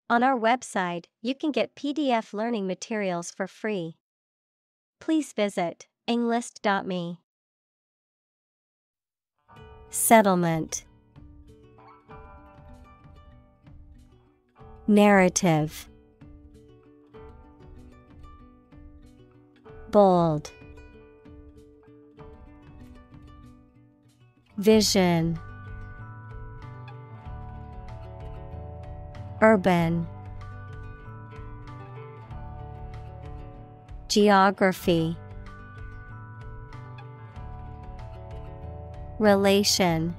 On our website, you can get PDF learning materials for free. Please visit englist.me. Settlement. Narrative. Bold. Vision. Urban. Geography. Relation.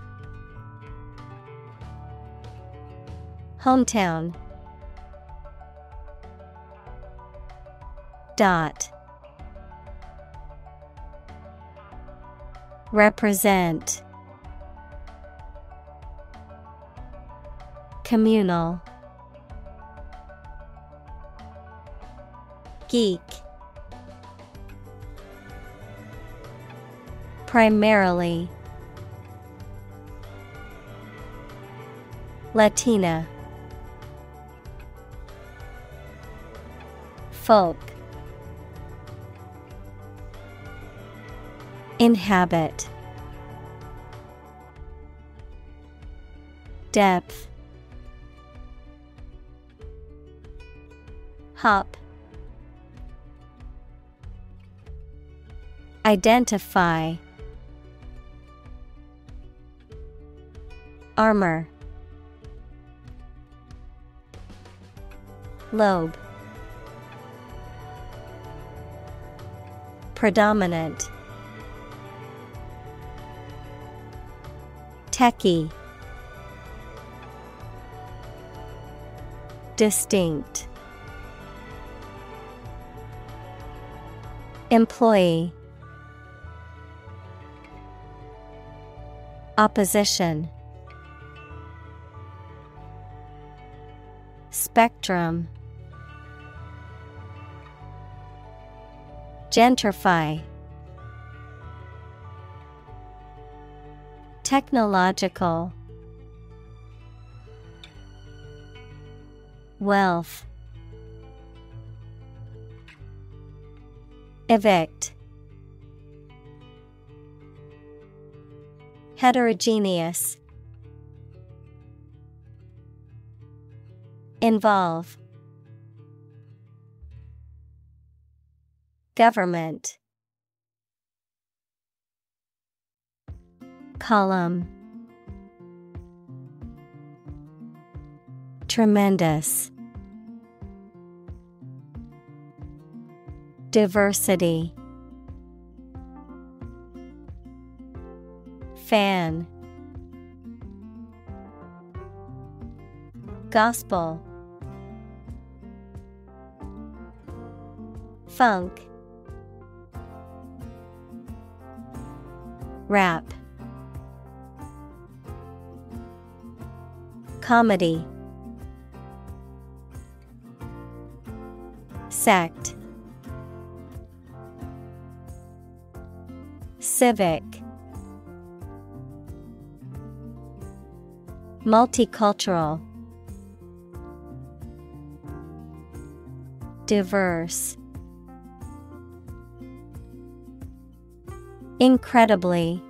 Hometown. Dot. Represent. Communal. Geek. Primarily. Latina. Folk. Inhabit. Depth. Hop. Identify. Armor. Lobe. Predominant. Techie. Distinct. Employee. Opposition. Spectrum. Gentrify. Technological. Wealth. Evict. Heterogeneous. Involve. Government. Column. Tremendous. Diversity. Fan. Gospel. Funk. Rap. Comedy. Sect. Civic. Multicultural. Diverse. Incredibly.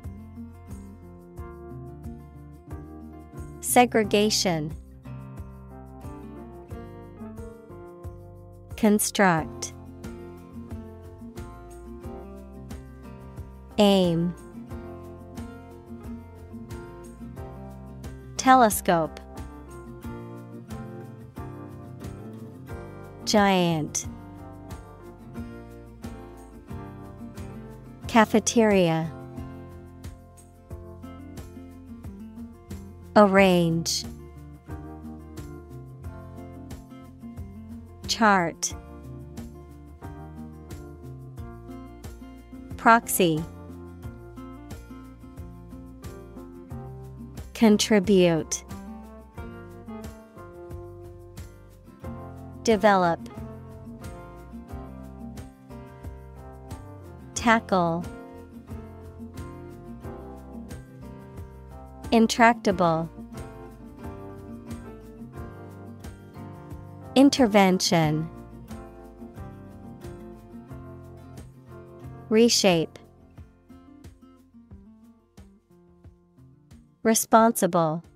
Segregation. Construct. Aim. Telescope. Giant. Cafeteria. Arrange. Chart. Proxy. Contribute. Develop. Tackle. Intractable. Intervention. Reshape. Responsible.